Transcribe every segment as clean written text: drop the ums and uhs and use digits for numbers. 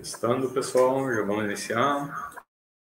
Testando, pessoal, já vamos iniciar.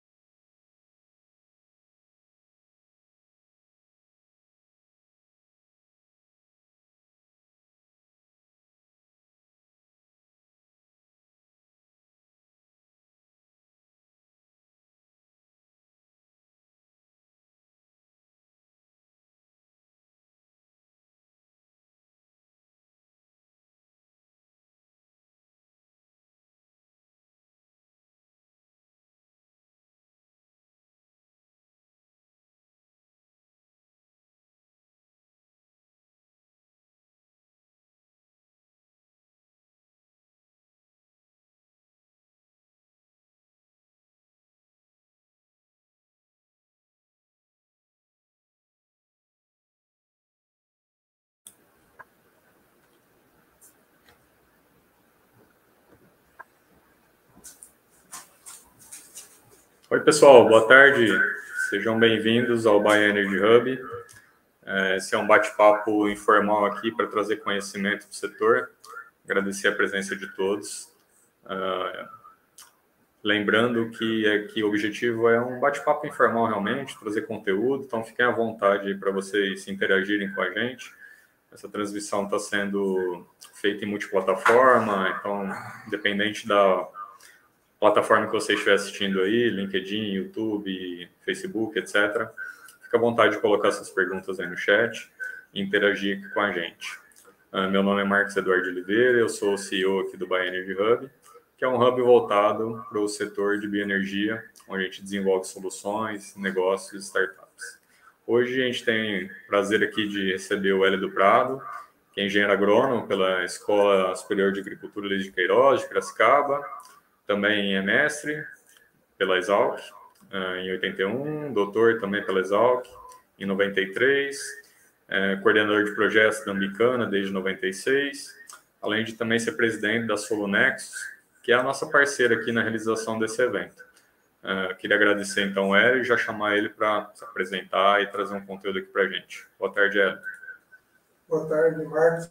Oi, pessoal, boa tarde. Sejam bem-vindos ao Bahia Energy Hub. Esse é um bate-papo informal aqui para trazer conhecimento para o setor. Agradecer a presença de todos. Lembrando que o objetivo é um bate-papo informal realmente, trazer conteúdo, então fiquem à vontade para vocês interagirem com a gente. Essa transmissão está sendo feita em multiplataforma, então, independente da plataforma que você estiver assistindo aí, LinkedIn, YouTube, Facebook, etc., fica à vontade de colocar suas perguntas aí no chat e interagir com a gente. Meu nome é Marcos Eduardo Oliveira, eu sou o CEO aqui do Bahia Energy Hub, que é um hub voltado para o setor de bioenergia, onde a gente desenvolve soluções, negócios e startups. Hoje a gente tem o prazer aqui de receber o Hélio do Prado, que é engenheiro agrônomo pela Escola Superior de Agricultura Luiz de Queiroz, de Piracicaba. Também é mestre pela Exalc, em 81, doutor também pela Exalc, em 93, coordenador de projetos da Ambicana desde 96, além de também ser presidente da Solunexus, que é a nossa parceira aqui na realização desse evento. Queria agradecer então o Hélio e já chamar ele para se apresentar e trazer um conteúdo aqui para a gente. Boa tarde, Hélio. Boa tarde, Marcos.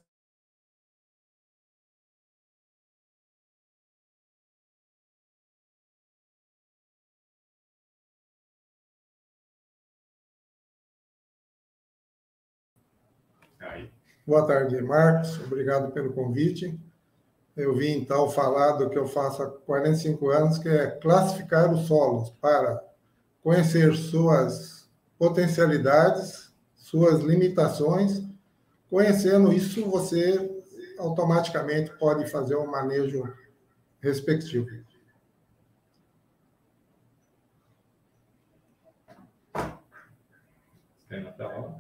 Boa tarde, Marcos. Obrigado pelo convite. Eu vim, então, falar do que eu faço há 45 anos, que é classificar os solos para conhecer suas potencialidades, suas limitações. Conhecendo isso, você automaticamente pode fazer um manejo respectivo. Tem na tela?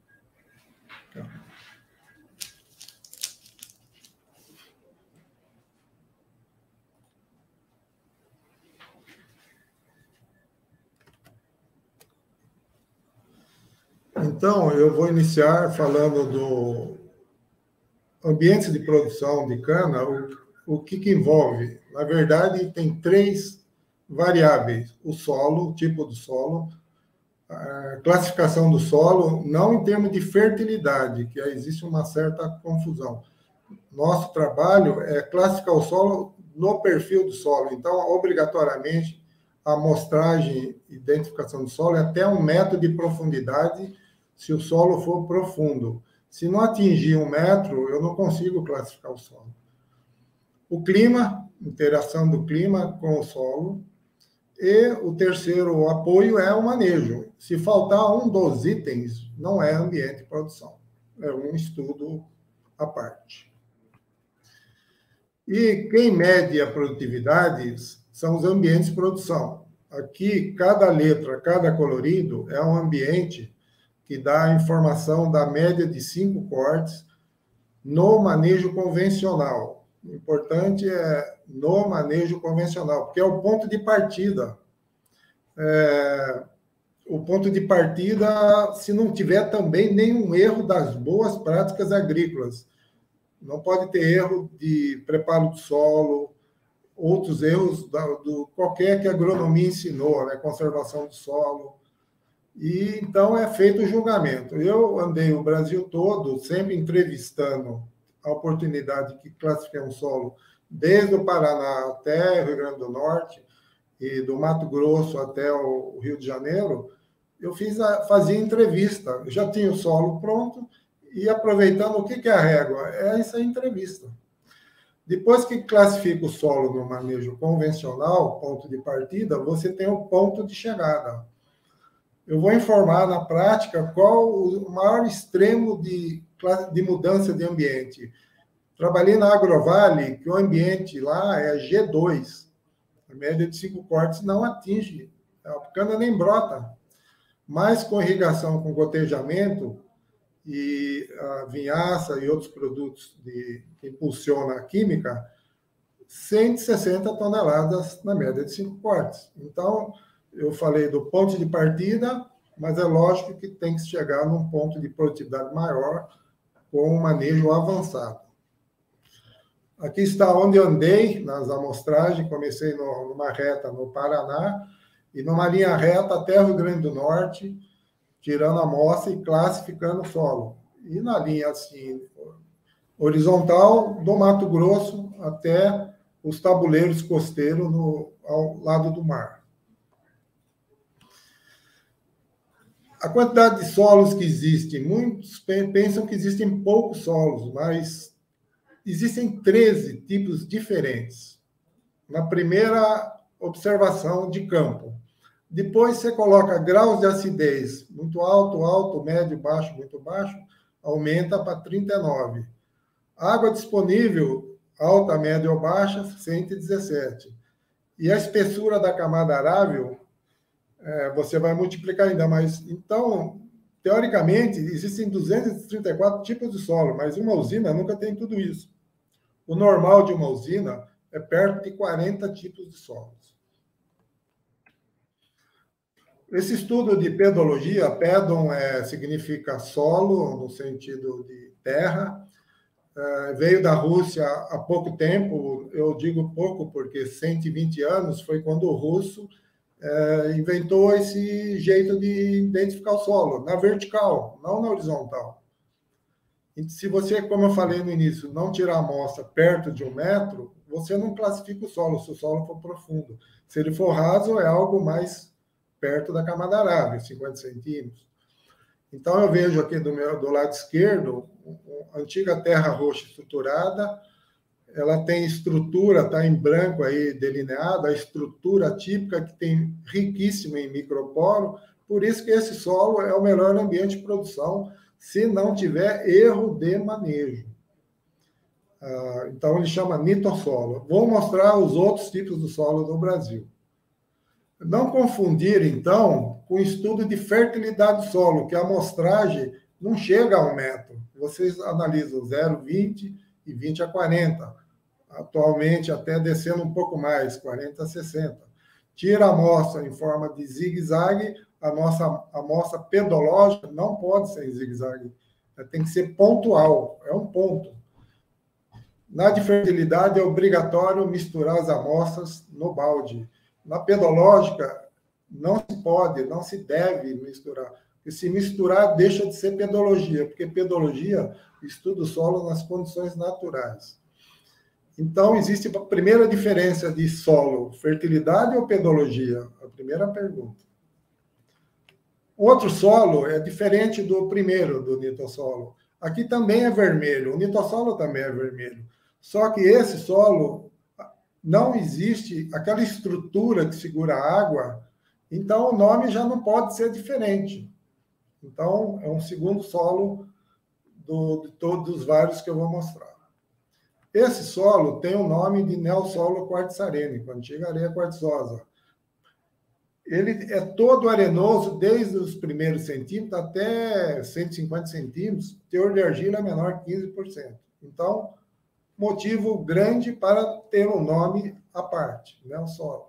Então, eu vou iniciar falando do ambiente de produção de cana, o que envolve. Na verdade, tem 3 variáveis: o solo, o tipo do solo, a classificação do solo, não em termos de fertilidade, que existe uma certa confusão. Nosso trabalho é classificar o solo no perfil do solo. Então, obrigatoriamente, a amostragem e identificação do solo é até 1 metro de profundidade, se o solo for profundo. Se não atingir 1 metro, eu não consigo classificar o solo. O clima, interação do clima com o solo. E o terceiro apoio é o manejo. Se faltar um dos itens, não é ambiente de produção. É um estudo à parte. E quem mede a produtividade são os ambientes de produção. Aqui, cada letra, cada colorido é um ambiente que dá a informação da média de 5 cortes no manejo convencional. O importante é no manejo convencional, porque é o ponto de partida. O ponto de partida, se não tiver também nenhum erro das boas práticas agrícolas. Não pode ter erro de preparo do solo, outros erros do qualquer que a agronomia ensinou, né? Conservação do solo. E então é feito o julgamento. Eu andei o Brasil todo sempre entrevistando a oportunidade que classifiquei um solo desde o Paraná até o Rio Grande do Norte e do Mato Grosso até o Rio de Janeiro, eu fazia entrevista. Eu já tinha o solo pronto e aproveitando o que é a régua? É essa entrevista. Depois que classifica o solo no manejo convencional, ponto de partida, você tem o ponto de chegada. Eu vou informar na prática qual o maior extremo de mudança de ambiente. Trabalhei na Agrovale, que o ambiente lá é G2. A média de 5 cortes não atinge, a cana nem brota. Mas com irrigação, com gotejamento, e a vinhaça e outros produtos que impulsionam a química, 160 toneladas na média de 5 cortes. Então, eu falei do ponto de partida, mas é lógico que tem que chegar num ponto de produtividade maior com um manejo avançado. Aqui está onde eu andei nas amostragens, comecei numa reta no Paraná e numa linha reta até o Rio Grande do Norte, tirando a amostra e classificando o solo. E na linha assim, horizontal, do Mato Grosso até os tabuleiros costeiros ao lado do mar. A quantidade de solos que existe, muitos pensam que existem poucos solos, mas existem 13 tipos diferentes. Na primeira observação de campo. Depois você coloca graus de acidez, muito alto, alto, médio, baixo, muito baixo, aumenta para 39. Água disponível, alta, média ou baixa, 117. E a espessura da camada arável, você vai multiplicar ainda mais. Então, teoricamente, existem 234 tipos de solo, mas uma usina nunca tem tudo isso. O normal de uma usina é perto de 40 tipos de solos. Esse estudo de pedologia, pedon significa solo, no sentido de terra, veio da Rússia há pouco tempo, eu digo pouco porque 120 anos foi quando o russo inventou esse jeito de identificar o solo, na vertical, não na horizontal. E se você, como eu falei no início, não tirar a amostra perto de 1 metro, você não classifica o solo, se o solo for profundo. Se ele for raso, é algo mais perto da camada arável, 50 centímetros. Então, eu vejo aqui do lado esquerdo, a antiga terra roxa estruturada, ela tem estrutura, está em branco aí delineada, a estrutura típica que tem riquíssima em microporo, por isso que esse solo é o melhor ambiente de produção, se não tiver erro de manejo. Então, ele chama nitossolo. Vou mostrar os outros tipos do solo do Brasil. Não confundir, então, com o estudo de fertilidade do solo, que a amostragem não chega a 1 metro. Vocês analisam 0,20 e 20 a 40. Atualmente, até descendo um pouco mais, 40 a 60. Tira a amostra em forma de zigue-zague, a nossa amostra pedológica não pode ser em zigue-zague. Tem que ser pontual, é um ponto. Na de fertilidade, é obrigatório misturar as amostras no balde. Na pedológica, não se pode, não se deve misturar. Porque se misturar, deixa de ser pedologia, porque pedologia estuda o solo nas condições naturais. Então, existe a primeira diferença de solo, fertilidade ou pedologia? A primeira pergunta. Outro solo é diferente do primeiro, do nitossolo. Aqui também é vermelho, o nitossolo também é vermelho. Só que esse solo não existe aquela estrutura que segura a água, então o nome já não pode ser diferente. Então, é um segundo solo de todos os vários que eu vou mostrar. Esse solo tem o nome de neossolo quartzarênico, antiga areia quartzosa. Ele é todo arenoso, desde os primeiros centímetros até 150 centímetros, o teor de argila é menor que 15%. Então, motivo grande para ter um nome à parte, neossolo.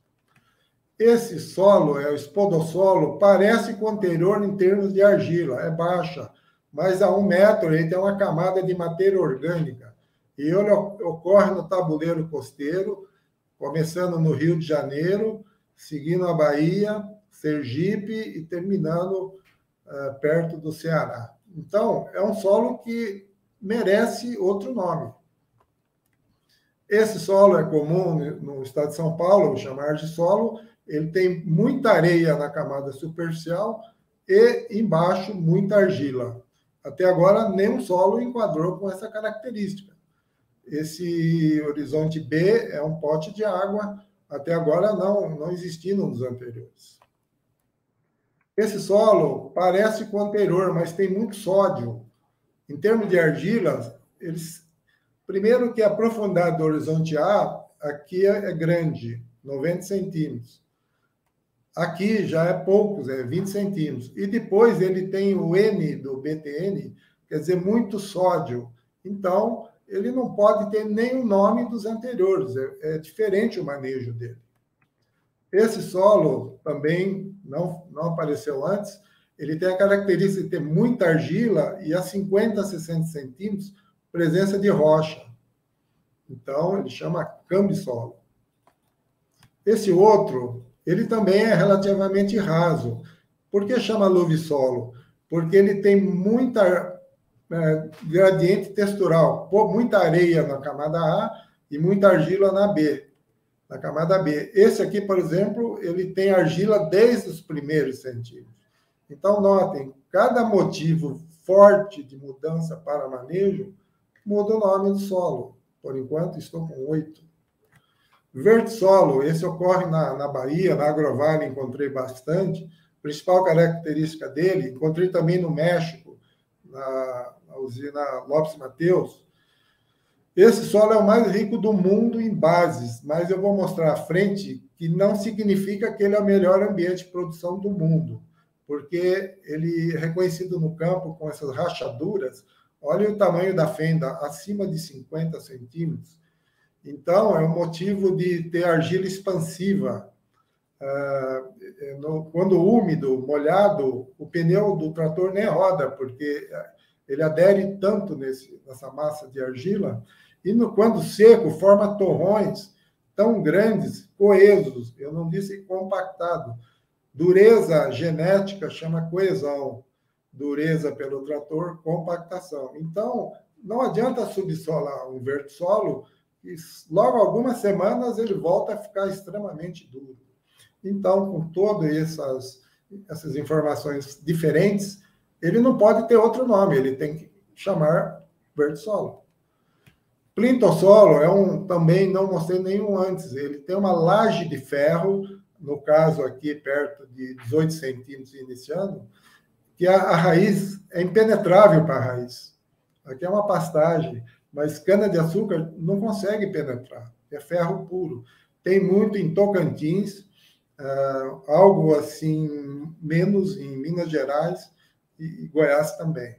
Esse solo, o espodossolo, parece com o anterior em termos de argila, é baixa, mas a 1 metro ele tem uma camada de matéria orgânica. E ele ocorre no tabuleiro costeiro, começando no Rio de Janeiro, seguindo a Bahia, Sergipe e terminando perto do Ceará. Então, é um solo que merece outro nome. Esse solo é comum no estado de São Paulo, chamar de solo. Ele tem muita areia na camada superficial e embaixo muita argila. Até agora, nenhum solo enquadrou com essa característica. Esse horizonte B é um pote de água, até agora não existindo nos anteriores. Esse solo parece com o anterior, mas tem muito sódio. Em termos de argila, primeiro que a profundidade do horizonte A aqui é grande, 90 centímetros. Aqui já é poucos, é 20 centímetros. E depois ele tem o N do BTN, quer dizer, muito sódio. Então, ele não pode ter nem o nome dos anteriores, é diferente o manejo dele. Esse solo também não apareceu antes, ele tem a característica de ter muita argila e a 50 a 60 centímetros, presença de rocha. Então, ele chama cambisolo. Esse outro, ele também é relativamente raso. Por que chama aluvissolo? Porque ele tem muita gradiente textural, muita areia na camada A e muita argila na B, na camada B. Esse aqui, por exemplo, ele tem argila desde os primeiros centímetros. Então, notem, cada motivo forte de mudança para manejo muda o nome do solo. Por enquanto, estou com 8. Vertissolo, esse ocorre na Bahia, na Agrovale, encontrei bastante. A principal característica dele, encontrei também no México, na usina Lopes Mateus. Esse solo é o mais rico do mundo em bases, mas eu vou mostrar à frente que não significa que ele é o melhor ambiente de produção do mundo, porque ele é reconhecido no campo com essas rachaduras. Olha o tamanho da fenda, acima de 50 centímetros. Então, é um motivo de ter argila expansiva. Quando úmido, molhado, o pneu do trator nem roda, porque ele adere tanto nessa massa de argila, e quando seco, forma torrões tão grandes, coesos, eu não disse compactado. Dureza genética chama coesão, dureza pelo trator, compactação. Então, não adianta subsolar um vertissolo, e logo algumas semanas ele volta a ficar extremamente duro. Então, com todas essas informações diferentes, ele não pode ter outro nome, ele tem que chamar vertissolo. Plintossolo também não mostrei nenhum antes, ele tem uma laje de ferro, no caso aqui perto de 18 centímetros iniciando, que a raiz é impenetrável para a raiz. Aqui é uma pastagem, mas cana-de-açúcar não consegue penetrar, é ferro puro. Tem muito em Tocantins, algo assim, menos em Minas Gerais e Goiás também.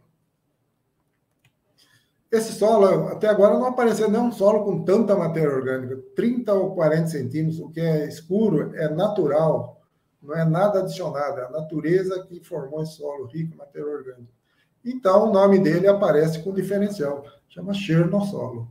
Esse solo, até agora, não apareceu nenhum solo com tanta matéria orgânica, 30 ou 40 centímetros, o que é escuro, é natural, não é nada adicionado, é a natureza que formou esse solo rico em matéria orgânica. Então, o nome dele aparece com diferencial, chama chernossolo.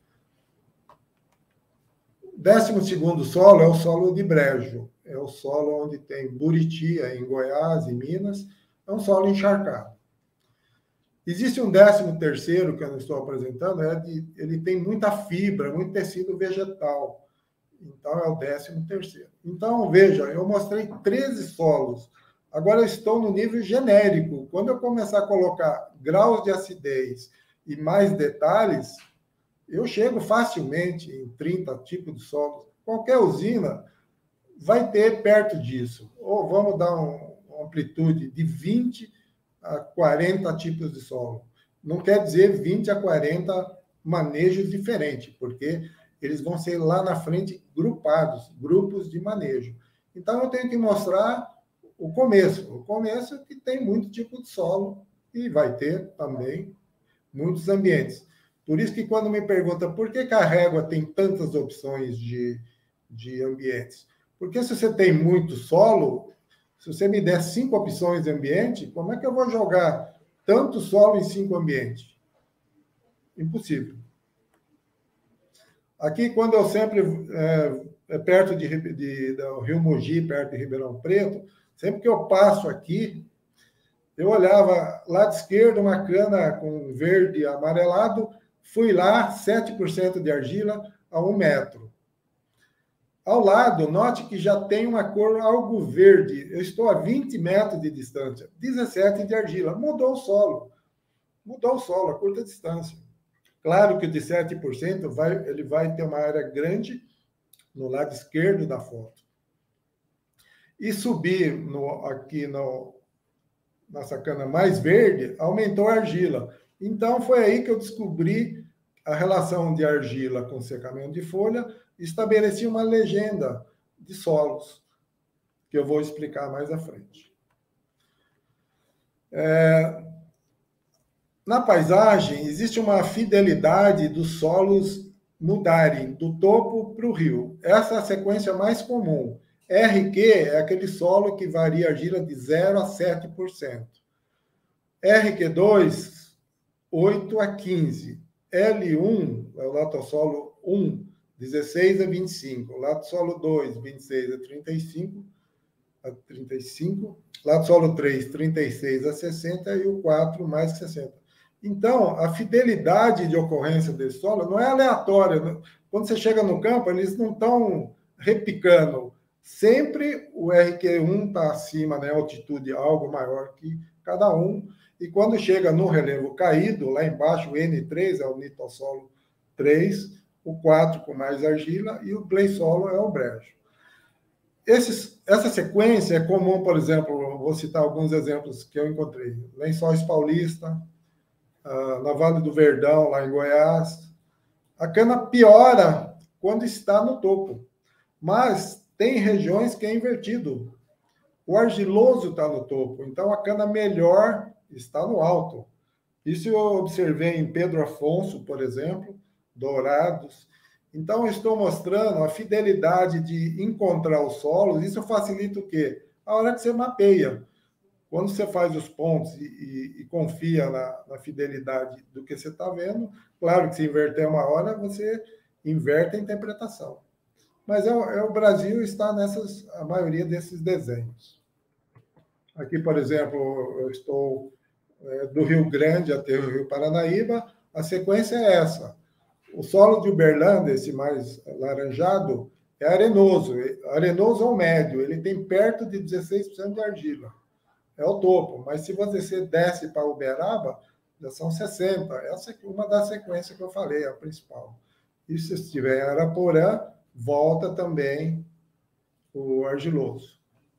12º solo é o solo de brejo, é o solo onde tem Buriti, em Goiás, em Minas, é um solo encharcado. Existe um 13º, que eu não estou apresentando, ele tem muita fibra, muito tecido vegetal. Então, é o 13º. Então, veja, eu mostrei 13 solos. Agora, eu estou no nível genérico. Quando eu começar a colocar graus de acidez e mais detalhes, eu chego facilmente em 30 tipos de solos. Qualquer usina vai ter perto disso. Ou vamos dar uma amplitude de 20 a 40 tipos de solo. Não quer dizer 20 a 40 manejos diferentes, porque eles vão ser lá na frente grupados, grupos de manejo. Então, eu tenho que mostrar o começo. O começo é que tem muito tipo de solo e vai ter também muitos ambientes. Por isso que quando me pergunta por que a régua tem tantas opções de ambientes, porque se você tem muito solo, se você me der 5 opções de ambiente, como é que eu vou jogar tanto solo em 5 ambientes? Impossível. Aqui, quando eu sempre, perto do Rio Mogi, perto de Ribeirão Preto, sempre que eu passo aqui, Eu olhava lado esquerdo, uma cana com verde amarelado, fui lá, 7% de argila a 1 metro. Ao lado, note que já tem uma cor algo verde. Eu estou a 20 metros de distância, 17 de argila. Mudou o solo, a curta distância. Claro que o de 7% ele vai ter uma área grande no lado esquerdo da foto. E subir aqui nessa cana mais verde, aumentou a argila. Então, foi aí que eu descobri a relação de argila com secamento de folha, estabeleci uma legenda de solos, que eu vou explicar mais à frente. Na paisagem, existe uma fidelidade dos solos mudarem do topo para o rio. Essa é a sequência mais comum. RQ é aquele solo que varia a argila de 0 a 7%. RQ2, 8 a 15%. L1 é o latossolo 1, 16 a 25. Latossolo 2, 26 a 35. Latossolo 3, 36 a 60. E o 4, mais que 60. Então, a fidelidade de ocorrência desse solo não é aleatória. Quando você chega no campo, eles não estão repicando. Sempre o RQ1 está acima, né, altitude algo maior que cada um. E quando chega no relevo caído, lá embaixo, o N3 é o nitossolo 3, o 4 com mais argila e o bleissolo é o brejo. Essa sequência é comum, por exemplo, vou citar alguns exemplos que eu encontrei. Lençóis Paulista, na Vale do Verdão, lá em Goiás. A cana piora quando está no topo, mas tem regiões que é invertido. O argiloso está no topo, então a cana melhor está no alto. Isso eu observei em Pedro Afonso, por exemplo, Dourados. Então, eu estou mostrando a fidelidade de encontrar os solos. Isso facilita o quê? A hora que você mapeia. Quando você faz os pontos e confia na fidelidade do que você está vendo, claro que se inverter uma hora, você inverte a interpretação. Mas o Brasil está a maioria desses desenhos. Aqui, por exemplo, eu estou do Rio Grande até o Rio Paranaíba, a sequência é essa. O solo de Uberlândia, esse mais laranjado, é arenoso ou médio, ele tem perto de 16% de argila. É o topo, mas se você desce para Uberaba, já são 60%. Essa é uma das sequências que eu falei, a principal. E se estiver em Araporã, volta também o argiloso.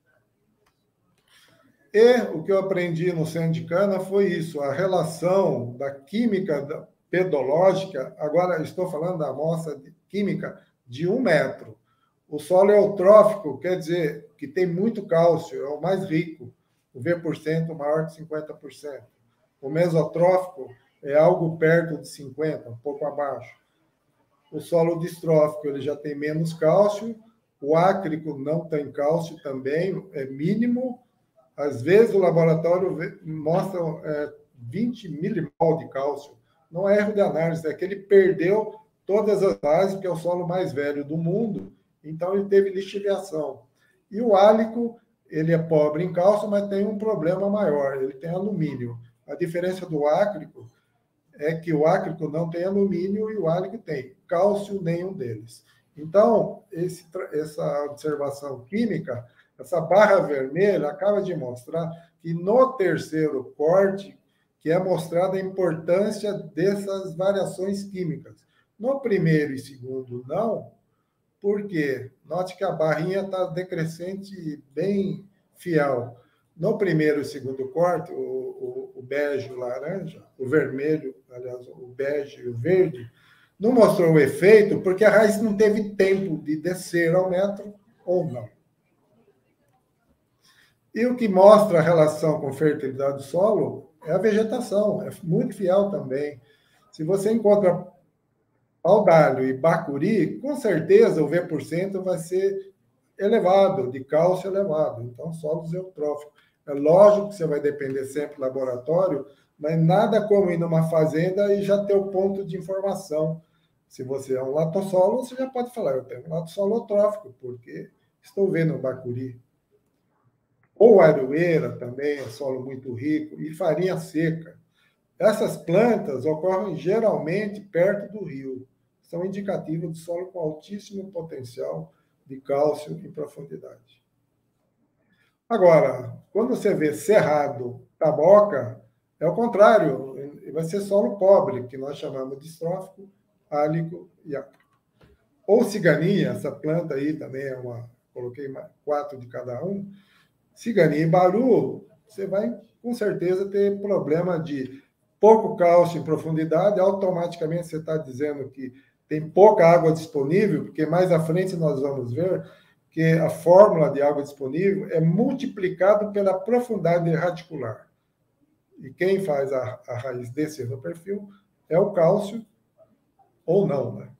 E o que eu aprendi no centro de cana foi isso, a relação da química pedológica, agora estou falando da amostra química de 1 metro. O solo eutrófico quer dizer que tem muito cálcio, é o mais rico, o V% maior que 50%. O mesotrófico é algo perto de 50%, um pouco abaixo. O solo distrófico ele já tem menos cálcio, o ácrico não tem cálcio também, é mínimo. Às vezes o laboratório mostra 20 milimol de cálcio. Não é erro de análise, é que ele perdeu todas as bases, porque é o solo mais velho do mundo, então ele teve lixiviação. E o álico, ele é pobre em cálcio, mas tem um problema maior, ele tem alumínio. A diferença do ácrico é que o ácrico não tem alumínio e o álico tem. Cálcio, nenhum deles. Então, essa observação química, essa barra vermelha acaba de mostrar que no terceiro corte, que é mostrada a importância dessas variações químicas. No primeiro e segundo, não, porque note que a barrinha está decrescente bem fiel. No primeiro e segundo corte, o bege e o laranja, o vermelho, aliás, o bege e o verde, não mostrou o efeito porque a raiz não teve tempo de descer ao metro ou não. E o que mostra a relação com fertilidade do solo é a vegetação, é muito fiel também. Se você encontra paudalho e bacuri, com certeza o V% vai ser elevado, de cálcio elevado. Então, solos eutróficos. É lógico que você vai depender sempre do laboratório, mas nada como ir numa fazenda e já ter o ponto de informação. Se você é um latossolo, você já pode falar, eu tenho um latossolo eutrófico, porque estou vendo o bacuri. ou aroeira também, é solo muito rico, e farinha seca. Essas plantas ocorrem geralmente perto do rio. São indicativas de solo com altíssimo potencial de cálcio em profundidade. Agora, quando você vê cerrado, taboca, é o contrário, vai ser solo pobre, que nós chamamos de distrófico, álico e ácido. Ou cigania, essa planta aí também é uma, coloquei 4 de cada um. Cigania e baru, você vai com certeza ter problema de pouco cálcio em profundidade, automaticamente você está dizendo que tem pouca água disponível, porque mais à frente nós vamos ver que a fórmula de água disponível é multiplicado pela profundidade radicular. E quem faz a raiz descer no perfil é o cálcio, ou não, né?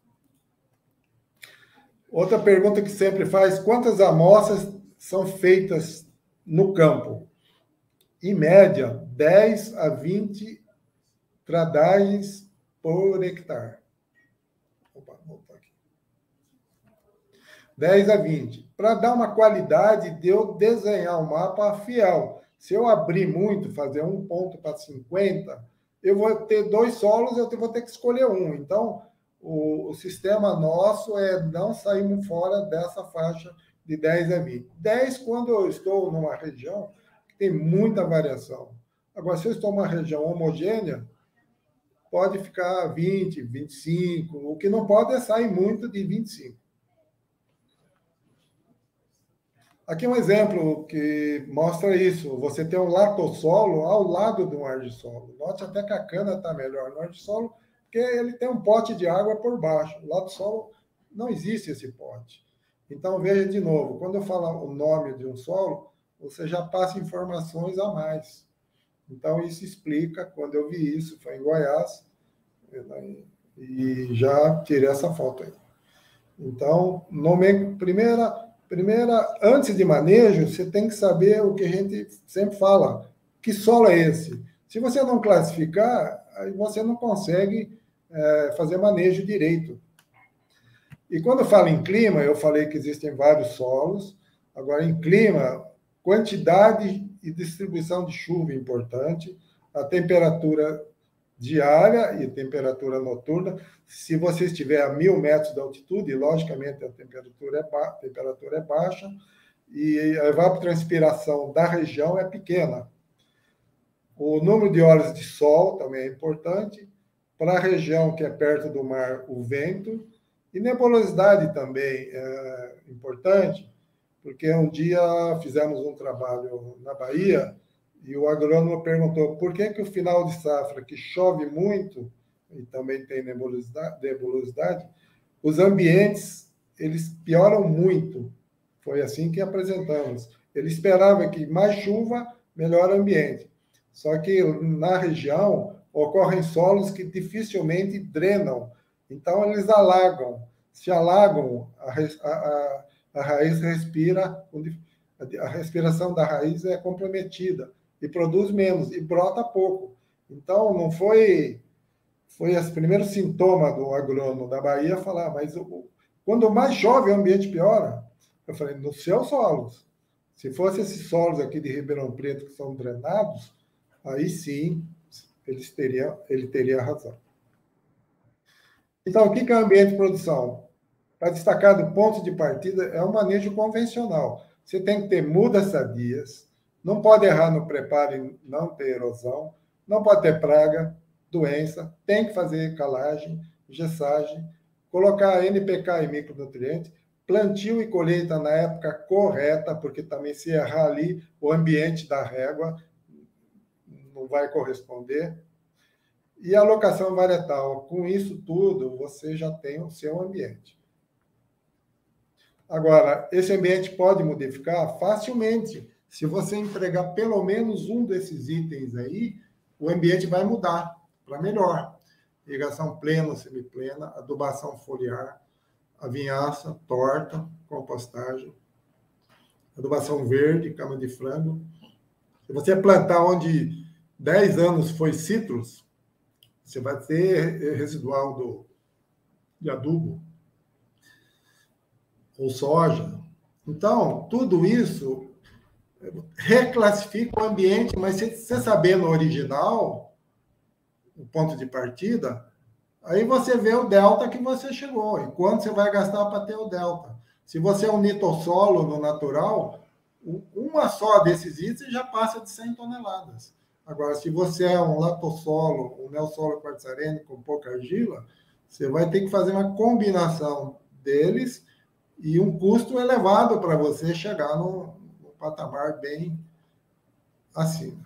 Outra pergunta que sempre faz, quantas amostras são feitas no campo? Em média, 10 a 20 tradagens por hectare. Opa, voltar aqui. 10 a 20. Para dar uma qualidade de eu desenhar um mapa fiel. Se eu abrir muito, fazer um ponto para 50, eu vou ter 2 solos, eu vou ter que escolher um. Então, o sistema nosso é não sairmos fora dessa faixa de 10 a 20. 10 quando eu estou numa região que tem muita variação. Agora, se eu estou numa região homogênea, pode ficar 20, 25. O que não pode é sair muito de 25. Aqui um exemplo que mostra isso. Você tem um latossolo ao lado de um argissolo. Note até que a cana está melhor no argissolo, porque ele tem um pote de água por baixo. O latossolo não existe esse pote. Então, veja de novo, quando eu falar o nome de um solo, você já passa informações a mais. Então, isso explica, quando eu vi isso, foi em Goiás, e já tirei essa foto aí. Então, primeira, antes de manejo, você tem que saber o que a gente sempre fala. Que solo é esse? Se você não classificar, aí você não consegue fazer manejo direito. E quando eu falo em clima, eu falei que existem vários solos. Agora, em clima, quantidade e distribuição de chuva é importante, a temperatura diária e temperatura noturna. Se você estiver a 1.000 metros de altitude, logicamente a temperatura é baixa e a evapotranspiração da região é pequena. O número de horas de sol também é importante. Para a região que é perto do mar, o vento. E nebulosidade também é importante, porque um dia fizemos um trabalho na Bahia e o agrônomo perguntou por que o final de safra, que chove muito, e também tem nebulosidade, os ambientes eles pioram muito. Foi assim que apresentamos. Ele esperava que mais chuva, melhor ambiente. Só que na região ocorrem solos que dificilmente drenam. Então, eles alagam. Se alagam, a raiz respira, a respiração da raiz é comprometida e produz menos, e brota pouco. Então, não foi esse primeiro sintoma do agrônomo da Bahia falar, mas quando mais chove, o ambiente piora. Eu falei, nos seus solos. Se fosse esses solos aqui de Ribeirão Preto que são drenados, aí sim, ele teria razão. Então, o que é ambiente de produção? Está destacado, ponto de partida é um manejo convencional. Você tem que ter mudas sadias, não pode errar no preparo e não ter erosão, não pode ter praga, doença, tem que fazer calagem, gessagem, colocar NPK e micronutrientes, plantio e colheita na época correta, porque também se errar ali, o ambiente da régua não vai corresponder. E alocação varietal. Com isso tudo, você já tem o seu ambiente. Agora, esse ambiente pode modificar facilmente. Se você entregar pelo menos um desses itens aí, o ambiente vai mudar para melhor. Irrigação plena, semiplena, adubação foliar, a vinhaça, torta, compostagem, adubação verde, cama de frango. Se você plantar onde 10 anos foi citros, você vai ter residual de adubo ou soja. Então, tudo isso reclassifica o ambiente, mas se você saber no original, o ponto de partida, aí você vê o delta que você chegou e quanto você vai gastar para ter o delta. Se você é um nitossolo no natural, uma só desses itens já passa de 100 toneladas. Agora, se você é um latossolo, um neossolo quartzarene com pouca argila, você vai ter que fazer uma combinação deles e um custo elevado para você chegar no patamar bem acima.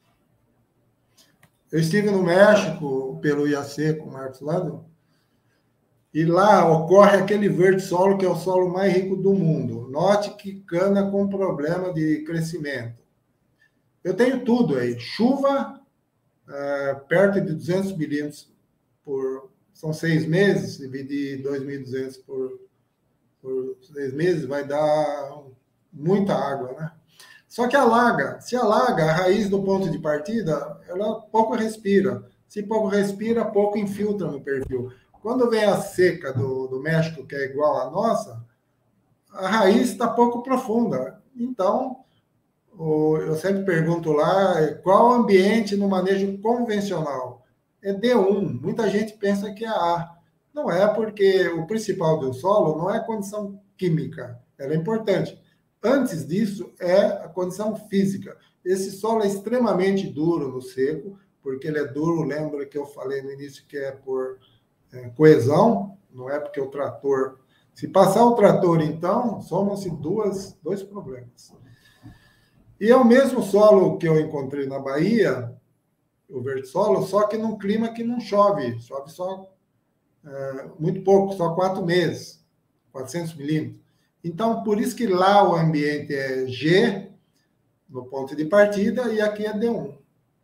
Eu estive no México pelo IAC com o Marcos Lado, e lá ocorre aquele verde solo que é o solo mais rico do mundo. Note que cana com problema de crescimento. Eu tenho tudo aí. Chuva, perto de 200 milímetros são 6 meses, dividir 2.200 por 6 meses, vai dar muita água, né? Só que alaga. Se alaga, a raiz do ponto de partida, ela pouco respira. Se pouco respira, pouco infiltra no perfil. Quando vem a seca do México, que é igual à nossa, a raiz está pouco profunda. Então, eu sempre pergunto lá, qual ambiente no manejo convencional? É D1. Muita gente pensa que é A. Não é, porque o principal do solo não é a condição química. Ela é importante. Antes disso, é a condição física. Esse solo é extremamente duro no seco, porque ele é duro, lembra que eu falei no início que é por coesão, não é porque o trator... Se passar o trator, então, somam-se dois problemas. E é o mesmo solo que eu encontrei na Bahia, o verde solo, só que num clima que não chove só muito pouco, só 4 meses, 400 milímetros. Então, por isso que lá o ambiente é G, no ponto de partida, e aqui é D1.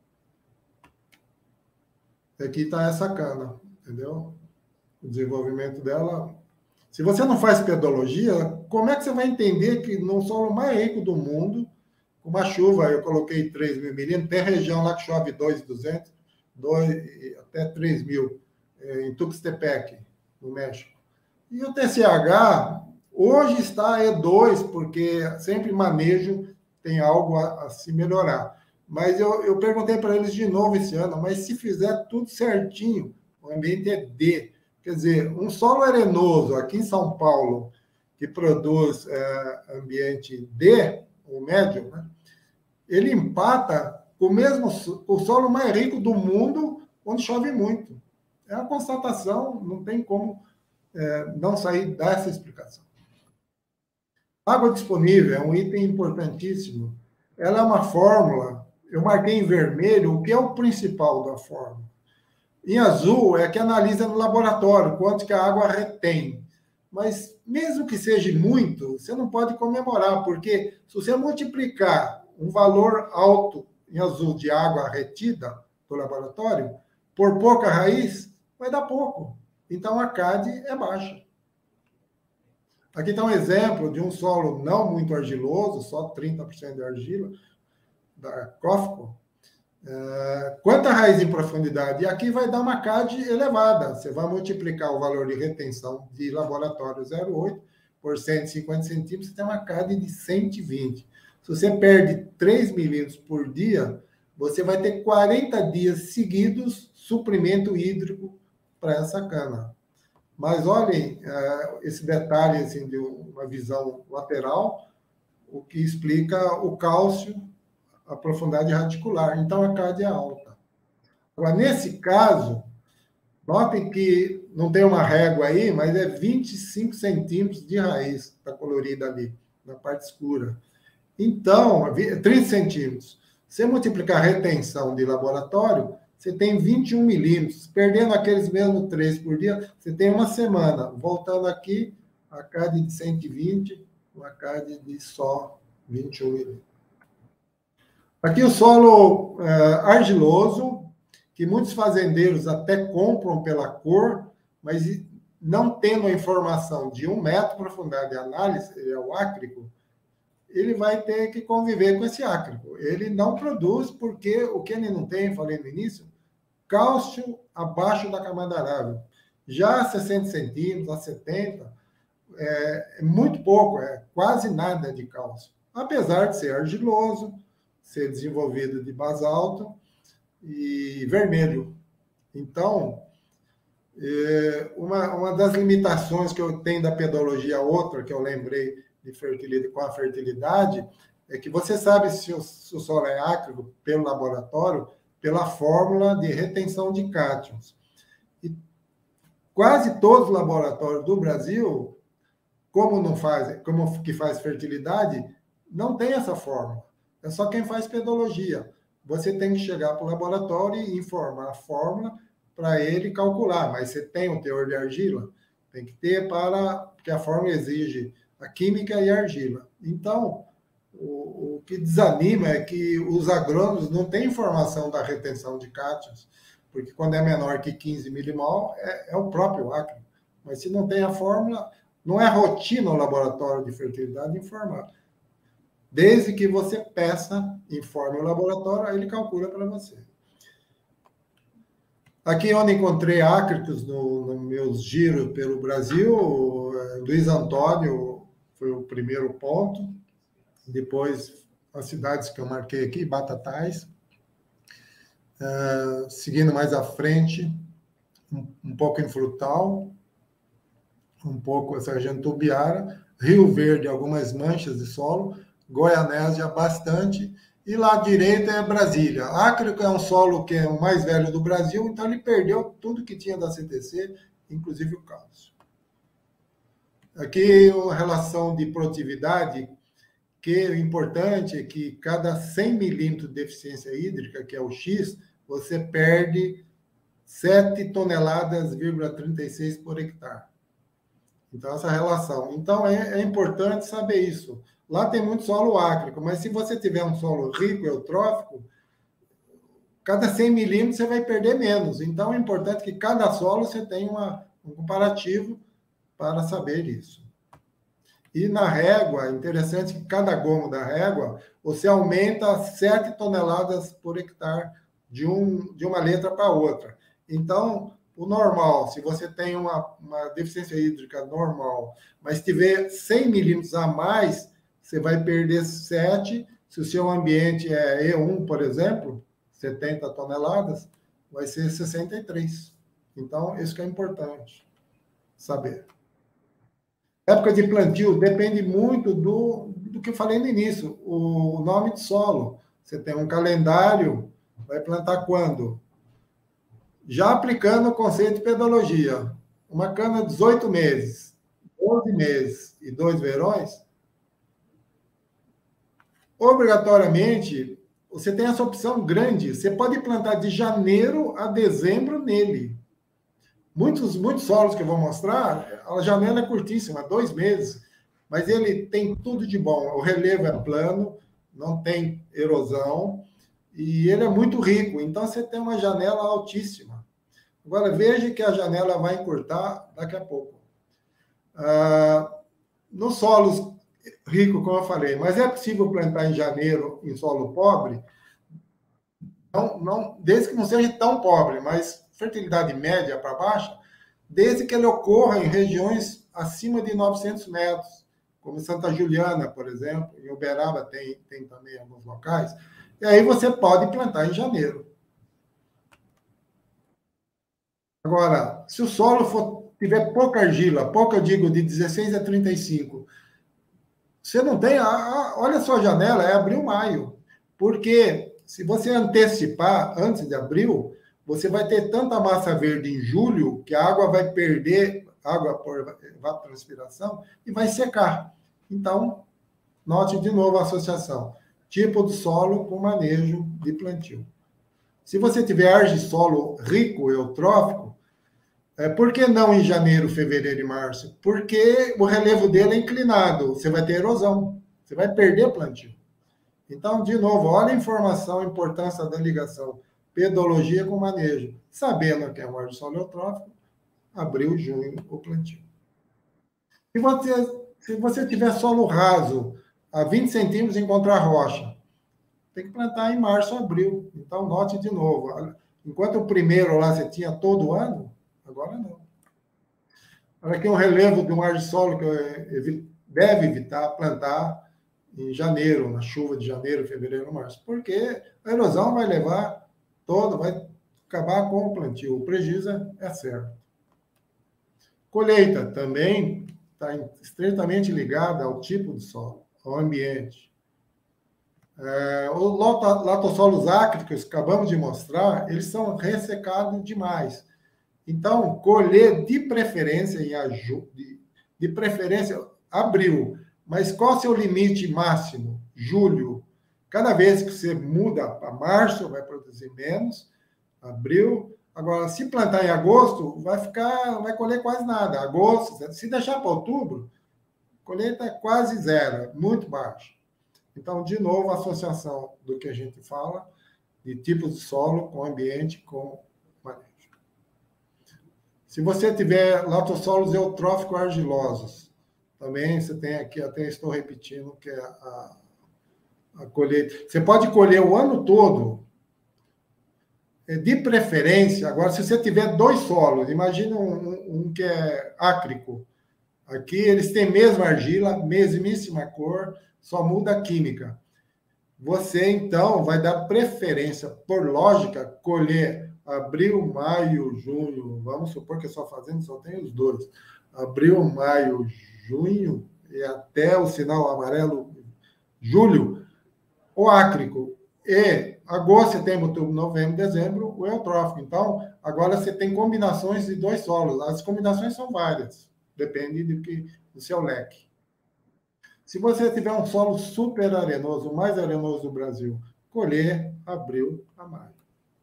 Aqui está essa cana, entendeu? O desenvolvimento dela. Se você não faz pedologia, como é que você vai entender que no solo mais rico do mundo, com uma chuva, eu coloquei 3.000 milímetros, tem região lá que chove 2.200, até 3.000, em Tuxtepec, no México. E o TCH, hoje está E2, porque sempre manejo tem algo a se melhorar. Mas eu perguntei para eles de novo esse ano, mas se fizer tudo certinho, o ambiente é D. Quer dizer, um solo arenoso aqui em São Paulo, que produz ambiente D, o médio, né? Ele empata com o solo mais rico do mundo, onde chove muito. É uma constatação, não tem como não sair dessa explicação. Água disponível é um item importantíssimo. Ela é uma fórmula, eu marquei em vermelho o que é o principal da fórmula. Em azul é que analisa no laboratório quanto que a água retém. Mas mesmo que seja muito, você não pode comemorar, porque se você multiplicar um valor alto em azul de água retida do laboratório por pouca raiz, vai dar pouco. Então a CAD é baixa. Aqui está um exemplo de um solo não muito argiloso, só 30% de argila, da COFCO. Quanta raiz em profundidade? E aqui vai dar uma CAD elevada. Você vai multiplicar o valor de retenção de laboratório 0,8 por 150 centímetros, você tem uma CAD de 120. Se você perde 3 milímetros por dia, você vai ter 40 dias seguidos suprimento hídrico para essa cana. Mas olhem esse detalhe assim, de uma visão lateral, o que explica o cálcio, a profundidade radicular. Então, a CAD é alta. Agora, nesse caso, notem que não tem uma régua aí, mas é 25 centímetros de raiz, está colorida ali, na parte escura. Então, 30 centímetros. Se multiplicar a retenção de laboratório, você tem 21 milímetros. Perdendo aqueles mesmos 3 por dia, você tem uma semana. Voltando aqui, a CAD de 120, uma CAD de só 21 milímetros. Aqui o solo argiloso, que muitos fazendeiros até compram pela cor, mas não tendo a informação de 1 metro de profundidade de análise, ele é o ácrico, ele vai ter que conviver com esse ácrico. Ele não produz porque o que ele não tem, falei no início, cálcio abaixo da camada arável. Já a 60 centímetros, a 70, é muito pouco, é quase nada de cálcio. apesar de ser argiloso, ser desenvolvido de basalto e vermelho. Então, uma das limitações que eu tenho da pedologia, outra que eu lembrei de fertilidade, com a fertilidade, é que você sabe se o solo é ácido pelo laboratório, pela fórmula de retenção de cátions. E quase todos os laboratórios do Brasil, como que faz fertilidade, não tem essa fórmula. É só quem faz pedologia. Você tem que chegar para o laboratório e informar a fórmula para ele calcular, mas você tem o teor de argila? Tem que ter porque a fórmula exige a química e a argila. Então, o que desanima é que os agrônomos não têm informação da retenção de cátions, porque quando é menor que 15 milimol, é o próprio acre. Mas se não tem a fórmula, não é rotina o laboratório de fertilidade informar. Desde que você peça, informe o laboratório, aí ele calcula para você. Aqui onde encontrei ácritos no meus giros pelo Brasil, Luiz Antônio foi o primeiro ponto, depois as cidades que eu marquei aqui, Batatais, seguindo mais à frente, um pouco em Frutal, um pouco Sargento Ubiara, Rio Verde, algumas manchas de solo, Goianésia bastante, e lá à direita é Brasília. Acre é um solo que é o mais velho do Brasil, então ele perdeu tudo que tinha da CTC, inclusive o cálcio. Aqui uma relação de produtividade, que o importante é que cada 100 milímetros de deficiência hídrica, que é o X, você perde 7 toneladas,36 por hectare. Então, essa relação. Então, é importante saber isso. Lá tem muito solo ácrico, mas se você tiver um solo rico, eutrófico, cada 100 milímetros você vai perder menos. Então, é importante que cada solo você tenha um comparativo para saber isso. E na régua, é interessante que cada gomo da régua, você aumenta 7 toneladas por hectare de uma letra para outra. Então, o normal, se você tem uma deficiência hídrica normal, mas tiver 100 milímetros a mais, você vai perder 7. Se o seu ambiente é E1, por exemplo, 70 toneladas, vai ser 63. Então, isso que é importante saber. Época de plantio depende muito do que eu falei no início, o nome de solo. Você tem um calendário, vai plantar quando? Já aplicando o conceito de pedologia, uma cana 18 meses, 12 meses e 2 verões, obrigatoriamente, você tem essa opção grande. Você pode plantar de janeiro a dezembro nele. Muitos solos que eu vou mostrar, a janela é curtíssima, 2 meses, mas ele tem tudo de bom. O relevo é plano, não tem erosão, e ele é muito rico. Então, você tem uma janela altíssima. Agora, veja que a janela vai encurtar daqui a pouco. Nos solos ricos, como eu falei, mas é possível plantar em janeiro em solo pobre? Não, desde que não seja tão pobre, mas fertilidade média para baixa, desde que ele ocorra em regiões acima de 900 metros, como Santa Juliana, por exemplo, em Uberaba tem também alguns locais, e aí você pode plantar em janeiro. Agora, se o solo tiver pouca argila, pouca, eu digo, de 16 a 35, você não tem, olha a sua janela, é abril, maio, porque se você antecipar antes de abril, você vai ter tanta massa verde em julho que a água vai perder, água por evapotranspiração, e vai secar. Então, note de novo a associação. Tipo de solo com manejo de plantio. Se você tiver argissolo rico, eutrófico, por que não em janeiro, fevereiro e março? Porque o relevo dele é inclinado, você vai ter erosão, você vai perder plantio. Então, de novo, olha a informação, a importância da ligação pedologia com manejo. Sabendo que é um argissolo eutrófico, abril, junho, o plantio. Se você tiver solo raso, a 20 centímetros em contrarrocha, tem que plantar em março, abril. Então, note de novo. Enquanto o primeiro lá você tinha todo ano, agora não. Olha aqui um relevo de um argissolo que deve evitar plantar em janeiro, na chuva de janeiro, fevereiro, março, porque a erosão vai levar todo, vai acabar com o plantio. O prejuízo é certo. Colheita também está estreitamente ligada ao tipo de solo, ao ambiente. Os latossolos ácricos, que acabamos de mostrar, eles são ressecados demais. Então, colher de preferência de preferência abril. Mas qual é o seu limite máximo? Julho. Cada vez que você muda para março, vai produzir menos. Abril. Agora, se plantar em agosto, vai colher quase nada. Agosto, se deixar para outubro, a colheita é quase zero, muito baixa. Então, de novo, a associação do que a gente fala, de tipos de solo com ambiente, com manejo. Se você tiver latossolos eutróficos argilosos, também você tem aqui, até estou repetindo, que é a colheita. Você pode colher o ano todo, de preferência. Agora, se você tiver 2 solos, imagina um que é ácrico. Aqui eles têm mesma argila, mesmíssima cor, só muda a química. Você, então, vai dar preferência, por lógica, colher abril, maio, junho. Vamos supor que a sua fazenda só tem os 2. Abril, maio, junho, e até o sinal amarelo, julho, o ácrico. E agosto, setembro, outubro, novembro, dezembro, o eutrófico. Então, agora você tem combinações de 2 solos. As combinações são várias, depende do seu leque. Se você tiver um solo super arenoso, o mais arenoso do Brasil, colher abril a maio.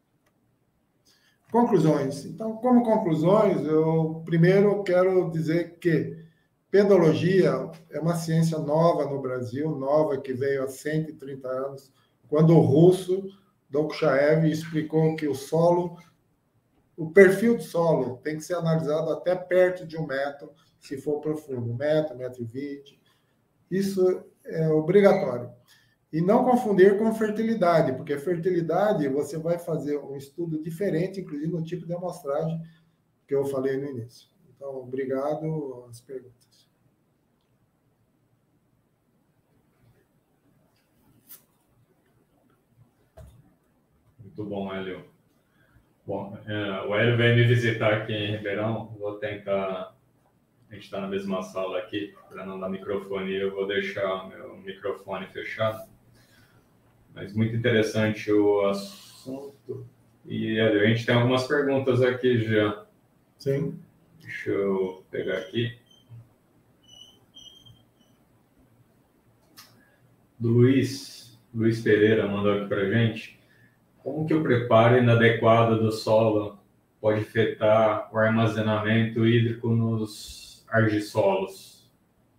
Conclusões. Então, como conclusões, eu primeiro quero dizer que pedologia é uma ciência nova no Brasil, nova que veio há 130 anos, quando o russo Dokuchaev explicou que o perfil do solo tem que ser analisado até perto de 1 metro, se for profundo, 1 metro, 1,20 m. Isso é obrigatório. E não confundir com fertilidade, porque fertilidade você vai fazer um estudo diferente, inclusive no tipo de amostragem que eu falei no início. Então, obrigado às perguntas. Muito bom, Hélio. Bom, o Hélio veio me visitar aqui em Ribeirão. Vou tentar... A gente está na mesma sala aqui, para não dar microfone, eu vou deixar meu microfone fechado. Mas muito interessante o assunto. E a gente tem algumas perguntas aqui já. Sim. Deixa eu pegar aqui. Do Luiz Pereira mandou aqui para a gente. Como que o preparo inadequado do solo pode afetar o armazenamento hídrico nos argissolos?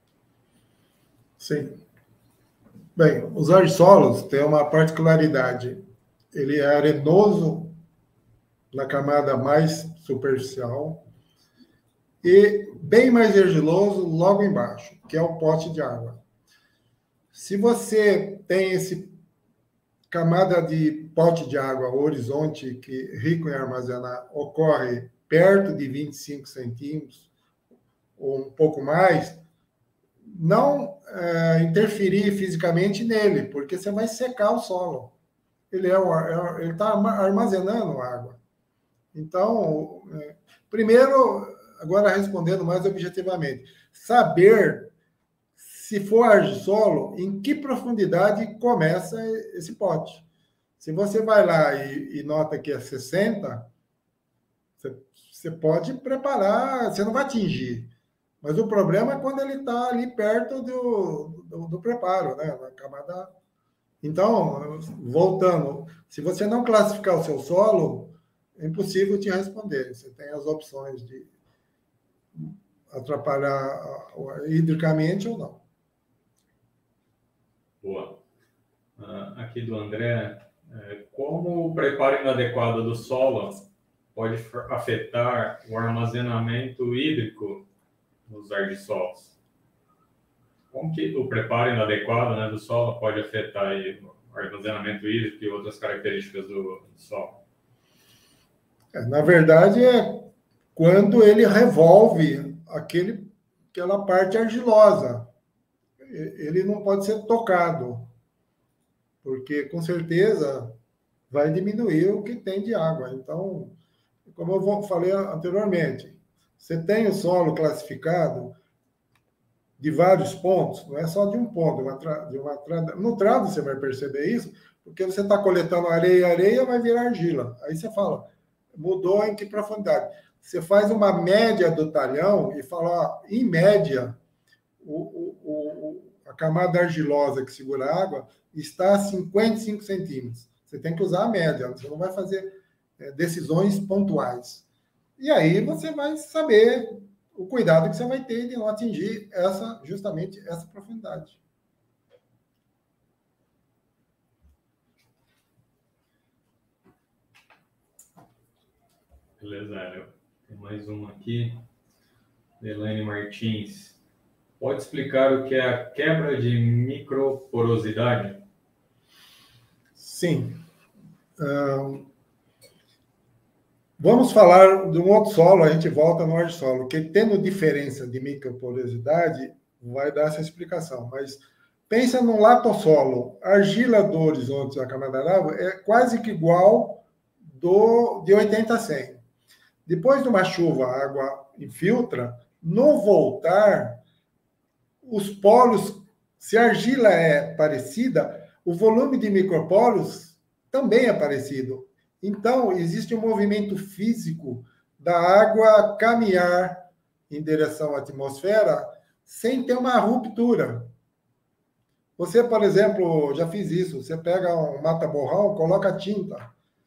Sim. Bem, os argissolos têm uma particularidade. Ele é arenoso na camada mais superficial e bem mais argiloso logo embaixo, que é o pote de água. Se você tem esse camada de pote de água, horizonte, que rico em armazenar, ocorre perto de 25 centímetros, ou um pouco mais, não interferir fisicamente nele, porque você vai secar o solo. Ele está armazenando água. Então, primeiro, agora respondendo mais objetivamente, saber, se for argissolo, em que profundidade começa esse pote. Se você vai lá e nota que é 60, você pode preparar, você não vai atingir. Mas o problema é quando ele está ali perto do preparo, né? Na camada. Então, voltando, se você não classificar o seu solo, é impossível te responder. Você tem as opções de atrapalhar hidricamente ou não. Boa. Aqui do André, como o preparo inadequado do solo pode afetar o armazenamento hídrico nos argissolos? Como que o preparo inadequado, né, do solo pode afetar aí o armazenamento hídrico e outras características do solo? Na verdade, é quando ele revolve aquela parte argilosa. ele não pode ser tocado, porque com certeza vai diminuir o que tem de água. Então, como eu falei anteriormente, você tem o solo classificado de vários pontos, não é só de um ponto. No trado você vai perceber isso, porque você está coletando areia vai virar argila. Aí você fala, mudou em que profundidade? Você faz uma média do talhão e fala, ó, em média, a camada argilosa que segura a água está a 55 centímetros. Você tem que usar a média, você não vai fazer decisões pontuais. E aí você vai saber o cuidado que você vai ter de não atingir justamente essa profundidade. Beleza, Hélio. Tem mais uma aqui. Elaine Martins. Pode explicar o que é a quebra de microporosidade? Sim. Vamos falar de um outro solo, a gente volta no argissolo, que tendo diferença de microporosidade, vai dar essa explicação. Mas pensa num latossolo. A argila do horizonte da camada d'água é quase que igual de 80 a 100. Depois de uma chuva, a água infiltra. No voltar, os polos, se a argila é parecida, o volume de micropolos também é parecido. Então, existe um movimento físico da água caminhar em direção à atmosfera sem ter uma ruptura. Você, por exemplo, já fiz isso, você pega um mata-borrão, coloca tinta.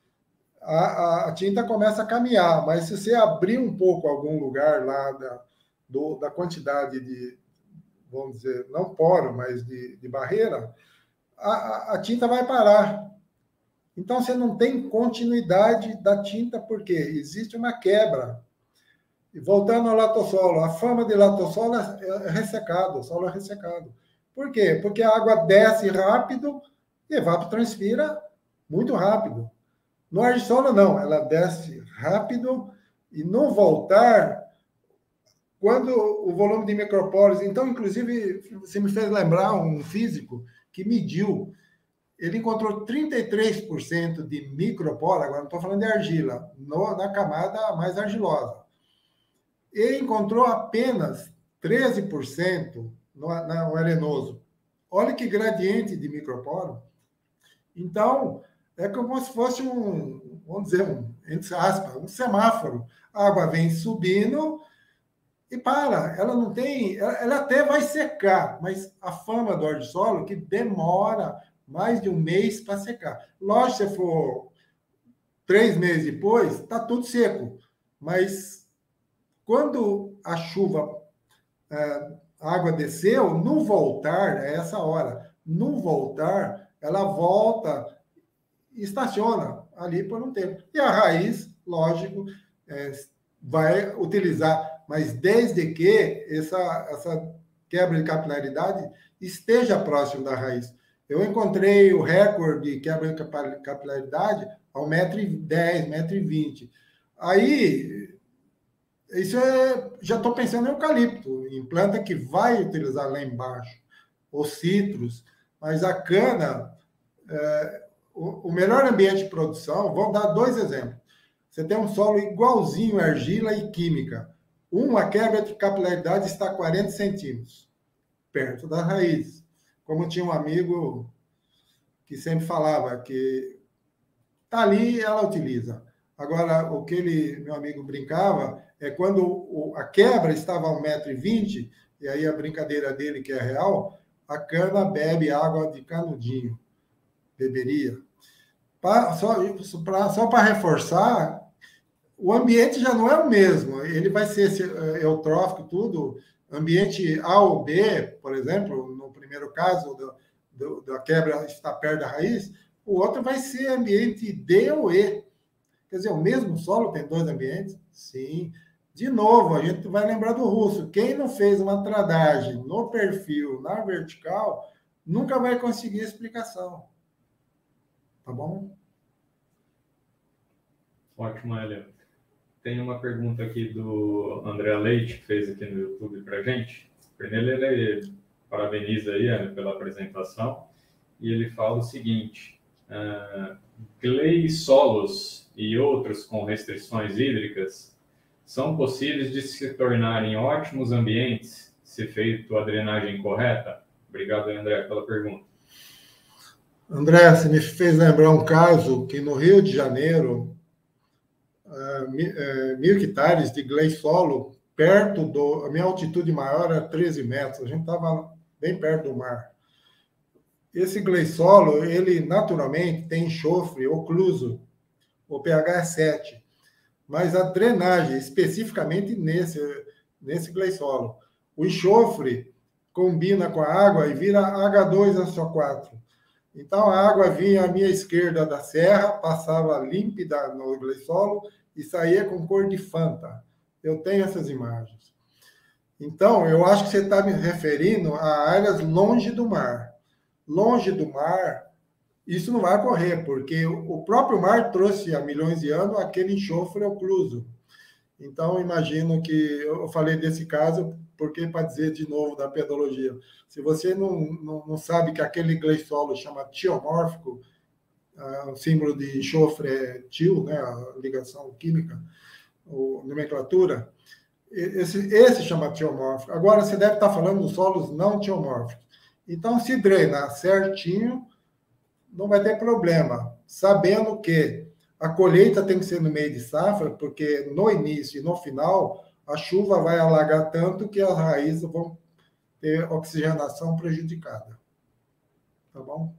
A tinta começa a caminhar, mas se você abrir um pouco algum lugar lá da quantidade de, vamos dizer, não poro, mas de barreira, a tinta vai parar. Então, você não tem continuidade da tinta, porque existe uma quebra. E voltando ao latossolo, a fama de latossolo é ressecado, o solo é ressecado. Por quê? Porque a água desce rápido e evapotranspira muito rápido. No argissolo, não, ela desce rápido e no voltar, quando o volume de microporos... Então, inclusive, você me fez lembrar um físico que mediu, ele encontrou 33% de microporo, agora não estou falando de argila, na camada mais argilosa. Ele encontrou apenas 13% no arenoso. Olha que gradiente de microporo. Então, é como se fosse vamos dizer, entre aspas, um semáforo. A água vem subindo e para. Ela não tem... Ela até vai secar, mas a fama do argissolo é que demora mais de um mês para secar. Lógico, se for 3 meses depois, está tudo seco. Mas quando a chuva, a água desceu, no voltar, é essa hora, no voltar, ela volta e estaciona ali por um tempo. E a raiz, lógico, vai utilizar, mas desde que essa quebra de capilaridade esteja próximo da raiz. Eu encontrei o recorde de quebra de capilaridade ao 1,10 m, 1,20 m. Aí, isso já estou pensando em eucalipto, em planta que vai utilizar lá embaixo, os citros, mas a cana, o melhor ambiente de produção, vou dar 2 exemplos. Você tem um solo igualzinho argila e química. A quebra de capilaridade está a 40 centímetros, perto da raiz. Como tinha um amigo que sempre falava que está ali, ela utiliza. Agora, o que meu amigo brincava é quando a quebra estava a 1,20 m, e aí a brincadeira dele, que é real, a cana bebe água de canudinho. Beberia. Só para reforçar, o ambiente já não é o mesmo. Ele vai ser eutrófico, tudo. Ambiente A ou B, por exemplo, no primeiro caso da quebra está perto da raiz, o outro vai ser ambiente D ou E. Quer dizer, o mesmo solo tem 2 ambientes? Sim. De novo, a gente vai lembrar do russo. Quem não fez uma tradagem no perfil, na vertical, nunca vai conseguir explicação. Tá bom? Ótimo, Hélio. Tem uma pergunta aqui do André Leite, que fez aqui no YouTube para a gente. Primeiro, ele parabeniza aí pela apresentação, e ele fala o seguinte: gleisolos e outros com restrições hídricas são possíveis de se tornarem ótimos ambientes se feito a drenagem correta? Obrigado, André, pela pergunta. André, você me fez lembrar um caso que no Rio de Janeiro, 1.000 hectares de gleisolo, a minha altitude maior era 13 metros, a gente estava bem perto do mar. Esse gleisolo, ele naturalmente tem enxofre ocluso, o pH é 7, mas a drenagem, especificamente nesse gleisolo, o enxofre combina com a água e vira H2SO4. Então, a água vinha à minha esquerda da serra, passava límpida no gleisolo e saía com cor de Fanta. Eu tenho essas imagens. Então, eu acho que você está me referindo a áreas longe do mar. Longe do mar, isso não vai ocorrer, porque o próprio mar trouxe há milhões de anos aquele enxofre ocluso. Então, imagino que eu falei desse caso, porque para dizer de novo da pedologia, se você não sabe que aquele gleisolo chama tiomórfico, o símbolo de enxofre é tio, né, a ligação química, ou nomenclatura, esse chama tiomórfico. Agora, você deve estar falando dos solos não tiomórficos. Então, se drenar certinho, não vai ter problema, sabendo que a colheita tem que ser no meio de safra, porque no início e no final, a chuva vai alagar tanto que as raízes vão ter oxigenação prejudicada. Tá bom?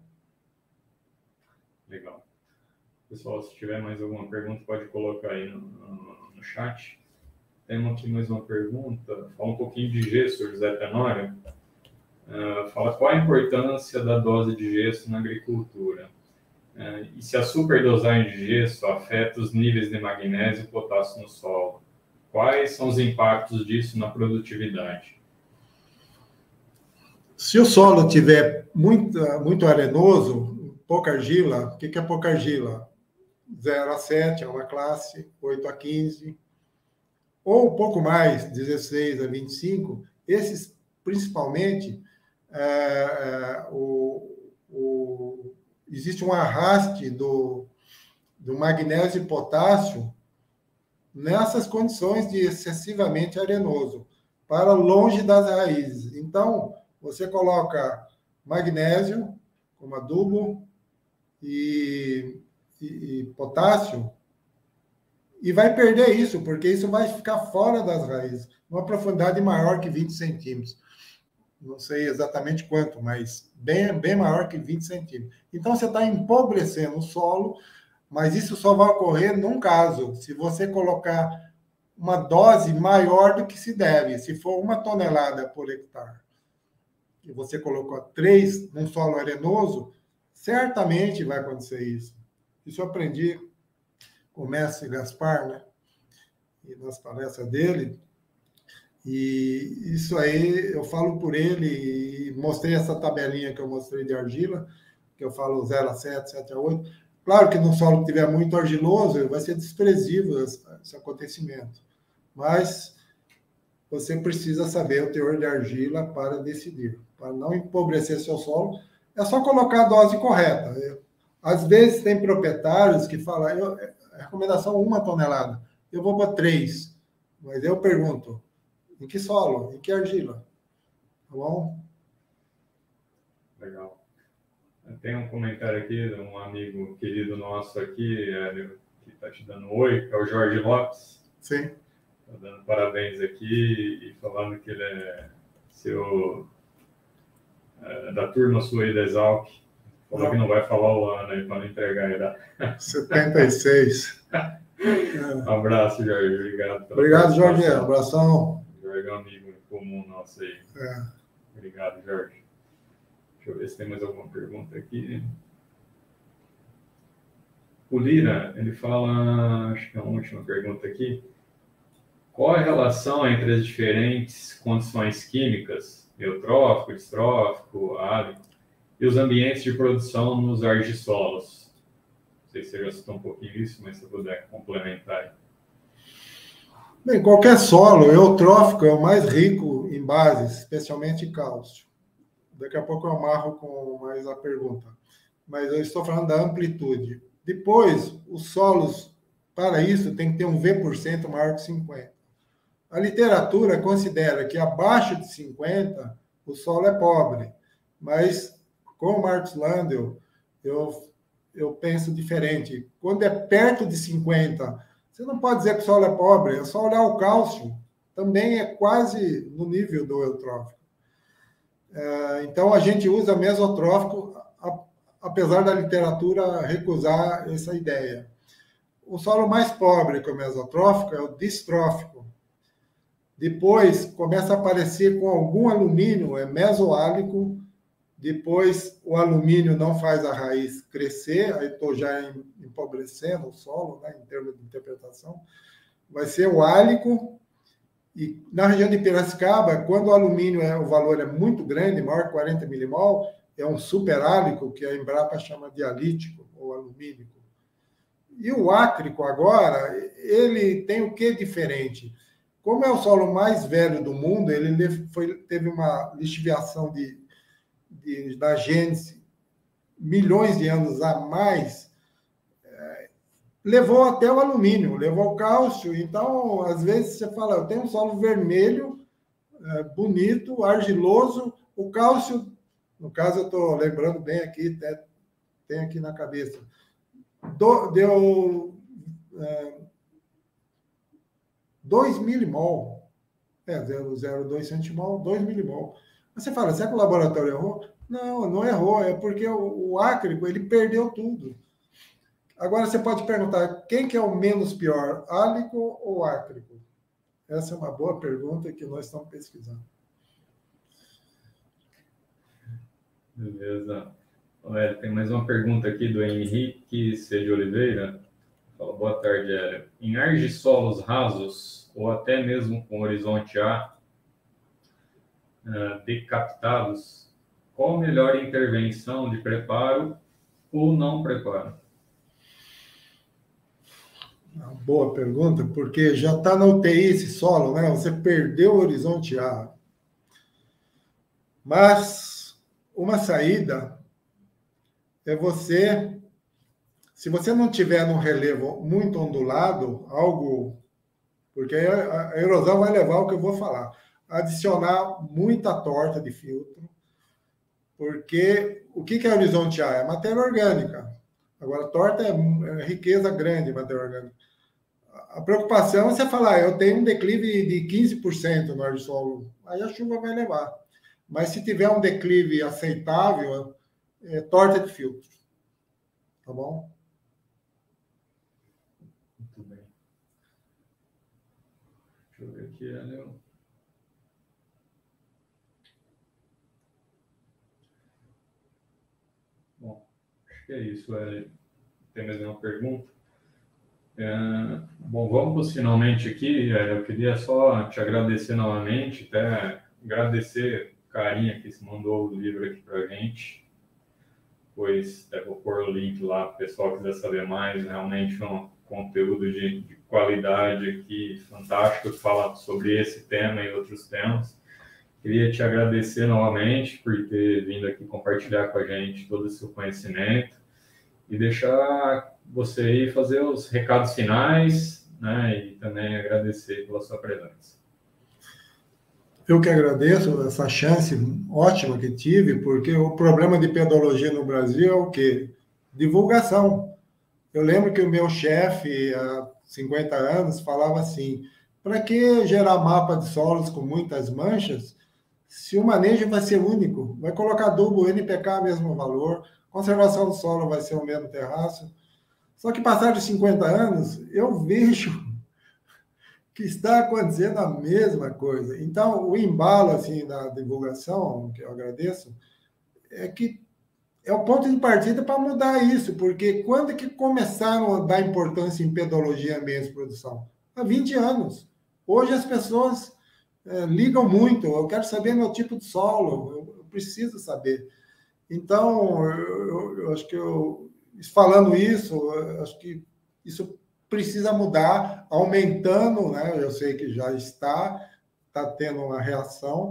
Legal. Pessoal, se tiver mais alguma pergunta, pode colocar aí no chat. Temos aqui mais uma pergunta. Fala um pouquinho de gesso, José Tenório. Fala qual a importância da dose de gesso na agricultura. E se a superdosagem de gesso afeta os níveis de magnésio e potássio no solo? Quais são os impactos disso na produtividade? Se o solo tiver muito arenoso, pouca argila, o que é pouca argila? 0 a 7 é uma classe, 8 a 15, ou um pouco mais, 16 a 25, esses principalmente, existe um arraste do magnésio e potássio nessas condições de excessivamente arenoso, para longe das raízes. Então, você coloca magnésio como adubo e potássio e vai perder isso, porque isso vai ficar fora das raízes, numa profundidade maior que 20 centímetros. Não sei exatamente quanto, mas bem maior que 20 centímetros. Então, você está empobrecendo o solo, mas isso só vai ocorrer num caso, se você colocar uma dose maior do que se deve. Se for 1 tonelada por hectare, e você colocou 3 num solo arenoso, certamente vai acontecer isso. Isso eu aprendi com o mestre Gaspar, né? E nas palestras dele. E isso aí eu falo por ele, e mostrei essa tabelinha que eu mostrei de argila, que eu falo 0 a 7, 7 a 8. Claro que no solo que tiver muito argiloso, vai ser desprezível esse acontecimento. Mas você precisa saber o teor de argila para decidir. Para não empobrecer seu solo, é só colocar a dose correta. Às vezes tem proprietários que falam, recomendação 1 tonelada, eu vou para 3. Mas eu pergunto, em que solo? Em que argila? Tá bom? Legal. Tem um comentário aqui de um amigo querido nosso aqui, que está te dando oi, que é o Jorge Lopes. Sim. Está dando parabéns aqui e falando que ele é da turma sua aí da Exalc. Falou que não vai falar o ano aí para não entregar a idade. 76. Um abraço, Jorge. Obrigado. Obrigado, Jorge. Um abração. Jorge é um amigo comum nosso aí. Obrigado, Jorge. Deixa eu ver se tem mais alguma pergunta aqui. O Lira, ele fala, acho que é a última pergunta aqui. Qual a relação entre as diferentes condições químicas, eutrófico, distrófico, árido, e os ambientes de produção nos argissolos? Não sei se você já citou um pouquinho isso, mas se puder complementar aí. Bem, qualquer solo eutrófico é o mais rico em bases, especialmente cálcio. Daqui a pouco eu amarro com mais a pergunta. Mas eu estou falando da amplitude. Depois, os solos, para isso, tem que ter um V% maior que 50. A literatura considera que abaixo de 50, o solo é pobre. Mas, com o Marcos Landel, eu penso diferente. Quando é perto de 50, você não pode dizer que o solo é pobre, é só olhar o cálcio. Também é quase no nível do eutrófico. Então, a gente usa mesotrófico, apesar da literatura recusar essa ideia. O solo mais pobre que o mesotrófico é o distrófico. Depois, começa a aparecer com algum alumínio, é mesoálico. Depois, o alumínio não faz a raiz crescer, aí estou já empobrecendo o solo, né, em termos de interpretação. Vai ser o álico. E na região de Piracicaba, quando o alumínio, o valor é muito grande, maior que 40 milimol, é um superálico, que a Embrapa chama de alítico, ou alumínico. E o ácrico, agora, ele tem o que diferente? Como é o solo mais velho do mundo, ele teve uma lixiviação da gênese milhões de anos a mais, levou até o alumínio, levou o cálcio. Então, às vezes, você fala, eu tenho um solo vermelho, bonito, argiloso, o cálcio, no caso, eu estou lembrando bem aqui, tem aqui na cabeça, deu 2 milimol, 0,02 centimol, 2 milimol. Você fala, será que o laboratório errou? Não, não errou, é porque o ácrico, ele perdeu tudo. Agora, você pode perguntar, quem que é o menos pior, álico ou ácrico? Essa é uma boa pergunta que nós estamos pesquisando. Beleza. Hélio, tem mais uma pergunta aqui do Henrique C. de Oliveira. Fala, boa tarde, Hélio. Em argissolos rasos, ou até mesmo com horizonte A, decapitados, qual a melhor intervenção de preparo ou não preparo? Uma boa pergunta, porque já está na UTI esse solo, né? Você perdeu o horizonte A. Mas uma saída é você, se você não tiver num relevo muito ondulado, algo, porque a erosão vai levar ao que eu vou falar, adicionar muita torta de filtro, porque o que é horizonte A? É matéria orgânica. Agora, torta é riqueza grande, matéria orgânica. A preocupação é você falar, eu tenho um declive de 15% no argissolo, aí a chuva vai levar. Mas se tiver um declive aceitável, torta de filtro. Tá bom? Muito bem. Deixa eu ver aqui, Hélio. Bom, acho que é isso, Hélio. Tem mais uma pergunta? Bom, vamos finalmente aqui. Eu queria só te agradecer novamente, até agradecer o carinha que se mandou o livro aqui para a gente. Pois vou pôr o link lá para o pessoal que quiser saber mais. Realmente é um conteúdo de qualidade aqui, fantástico, falar sobre esse tema e outros temas. Queria te agradecer novamente por ter vindo aqui compartilhar com a gente todo esse seu conhecimento e deixar você aí fazer os recados finais, né, e também agradecer pela sua presença. Eu que agradeço essa chance ótima que tive, porque o problema de pedologia no Brasil é o quê? Divulgação. Eu lembro que o meu chefe, há 50 anos, falava assim, para que gerar mapa de solos com muitas manchas, se o manejo vai ser único? Vai colocar adubo, NPK, mesmo valor, conservação do solo vai ser o mesmo terraço. Só que passados 50 anos, eu vejo que está acontecendo a mesma coisa. Então, o embalo assim, da divulgação, que eu agradeço, é que é o ponto de partida para mudar isso, porque quando é que começaram a dar importância em pedologia e ambiente de produção? Há 20 anos. Hoje as pessoas ligam muito, eu quero saber meu tipo de solo, eu preciso saber. Então, eu acho que falando isso, eu acho que isso precisa mudar, aumentando, né? Eu sei que já está tendo uma reação,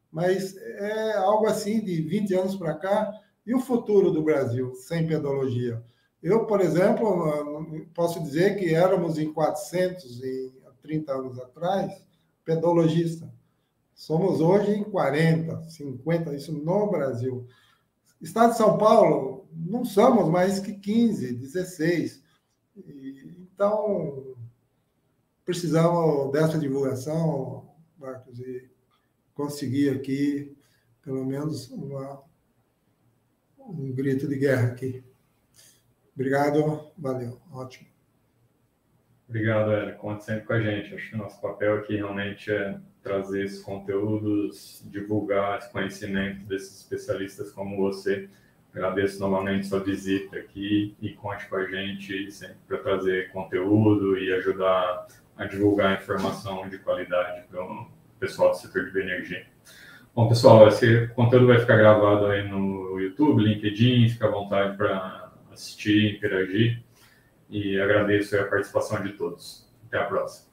mas é algo assim de 20 anos para cá. E o futuro do Brasil sem pedologia? Eu, por exemplo, posso dizer que éramos em 400, há 30 anos atrás, pedologistas. Somos hoje em 40, 50, isso no Brasil. Estado de São Paulo, não somos mais que 15, 16. Então, precisamos dessa divulgação, Marcos, e conseguir aqui, pelo menos, um grito de guerra aqui. Obrigado, valeu, ótimo. Obrigado, Hélio. Conte sempre com a gente. Acho que o nosso papel aqui realmente é trazer esses conteúdos, divulgar esse conhecimento desses especialistas como você. Agradeço novamente sua visita aqui e conte com a gente sempre para trazer conteúdo e ajudar a divulgar informação de qualidade para o pessoal do setor de bioenergia. Bom, pessoal, esse conteúdo vai ficar gravado aí no YouTube, LinkedIn, fica à vontade para assistir, interagir, e agradeço a participação de todos. Até a próxima.